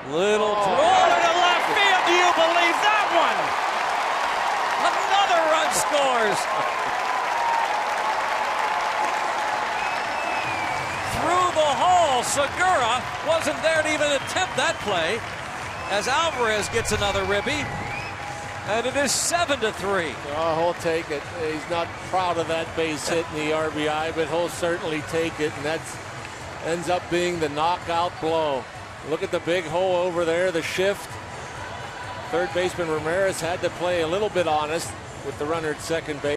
Little throw to left field. Do you believe that one? Another run scores. Through the hole. Segura wasn't there to even attempt that play as Alvarez gets another ribby. And it is 7-3. Oh, he'll take it. He's not proud of that base hit in the RBI, but he'll certainly take it. And that ends up being the knockout blow. Look at the big hole over there, the shift. Third baseman Ramirez had to play a little bit honest with the runner at second base.